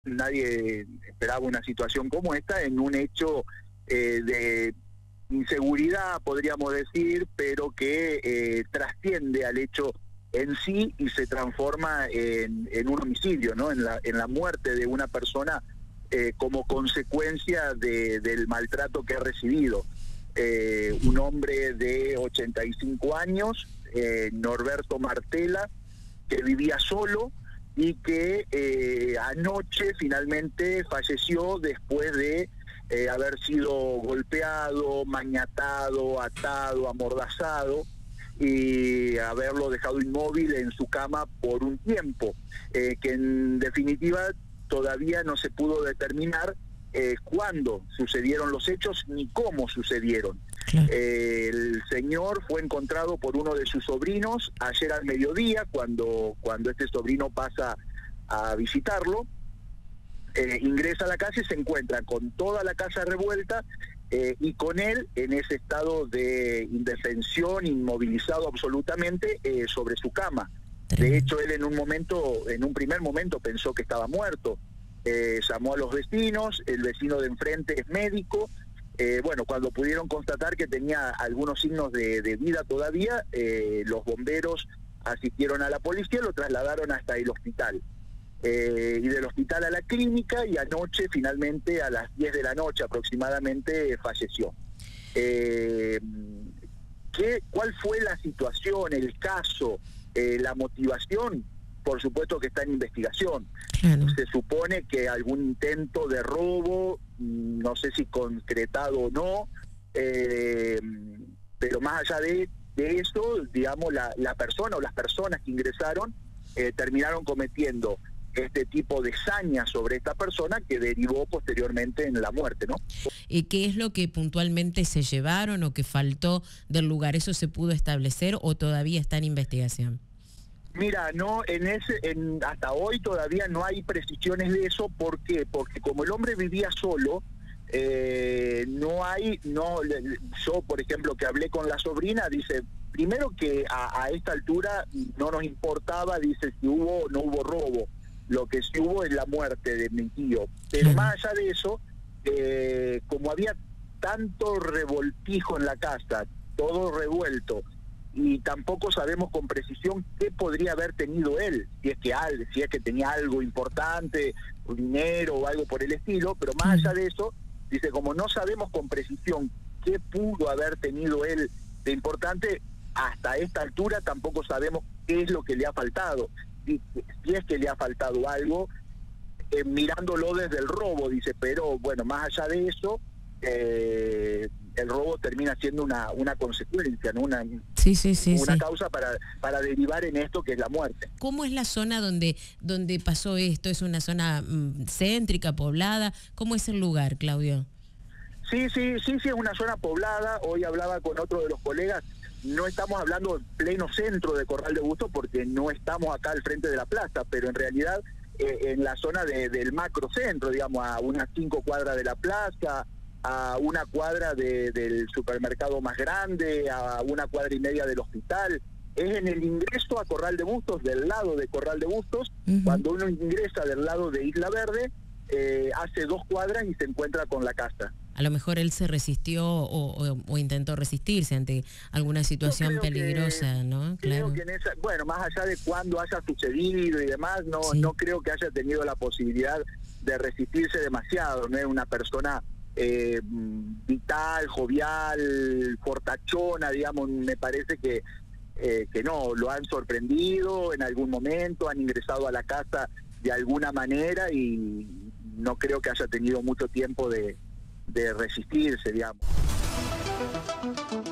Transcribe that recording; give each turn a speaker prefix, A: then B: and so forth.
A: nadie esperaba una situación como esta en un hecho de inseguridad, podríamos decir, pero que trasciende al hecho en sí y se transforma en un homicidio, ¿no? En la muerte de una persona como consecuencia del maltrato que ha recibido. Un hombre de 85 años, Norberto Martela, que vivía solo y que anoche finalmente falleció después de haber sido golpeado, maniatado, atado, amordazado y haberlo dejado inmóvil en su cama por un tiempo, que en definitiva todavía no se pudo determinar cuándo sucedieron los hechos ni cómo sucedieron. El señor fue encontrado por uno de sus sobrinos ayer al mediodía, cuando este sobrino pasa a visitarlo. Ingresa a la casa y se encuentra con toda la casa revuelta y con él en ese estado de indefensión, inmovilizado absolutamente sobre su cama. De hecho, él en un primer momento pensó que estaba muerto. Llamó a los vecinos, el vecino de enfrente es médico. Bueno, cuando pudieron constatar que tenía algunos signos de vida todavía, los bomberos asistieron a la policía, lo trasladaron hasta el hospital. Y del hospital a la clínica, y anoche finalmente a las 10 de la noche aproximadamente falleció. ¿Cuál fue la situación, el caso, la motivación? Por supuesto que está en investigación. Claro. Se supone que algún intento de robo, no sé si concretado o no, pero más allá de eso, digamos, la persona o las personas que ingresaron terminaron cometiendo este tipo de saña sobre esta persona que derivó posteriormente en la muerte, ¿no?
B: ¿Qué es lo que puntualmente se llevaron o que faltó del lugar? ¿Eso se pudo establecer o todavía está en investigación?
A: Mira, no, hasta hoy todavía no hay precisiones de eso. ¿Por qué? Porque como el hombre vivía solo, yo por ejemplo que hablé con la sobrina, dice, primero que a esta altura no nos importaba, dice, si hubo o no hubo robo, lo que sí hubo es la muerte de mi tío. Pero más allá de eso, como había tanto revoltijo en la casa, todo revuelto, y tampoco sabemos con precisión qué podría haber tenido él, si es que tenía algo importante, dinero o algo por el estilo, pero más allá de eso, dice, como no sabemos con precisión qué pudo haber tenido él de importante, hasta esta altura tampoco sabemos qué es lo que le ha faltado, si es que le ha faltado algo, mirándolo desde el robo, dice, pero bueno, más allá de eso, el robo termina siendo una consecuencia, ¿no? Una causa para derivar en esto que es la muerte.
B: ¿Cómo es la zona donde pasó esto? ¿Es una zona céntrica, poblada? ¿Cómo es el lugar, Claudio?
A: Sí, es una zona poblada. Hoy hablaba con otro de los colegas. No estamos hablando en pleno centro de Corral de Bustos porque no estamos acá al frente de la plaza, pero en realidad en la zona del macrocentro, digamos, a unas 5 cuadras de la plaza, a una cuadra del supermercado más grande, a 1,5 cuadras del hospital. Es en el ingreso a Corral de Bustos, del lado de Corral de Bustos. Cuando uno ingresa del lado de Isla Verde, hace 2 cuadras y se encuentra con la casa.
B: A lo mejor él se resistió o intentó resistirse ante alguna situación peligrosa, ¿no?
A: Creo que bueno, más allá de cuándo haya sucedido y demás, no creo que haya tenido la posibilidad de resistirse demasiado. No es una persona vital, jovial, fortachona, digamos. Me parece que no, lo han sorprendido en algún momento, han ingresado a la casa de alguna manera y no creo que haya tenido mucho tiempo de resistirse, digamos.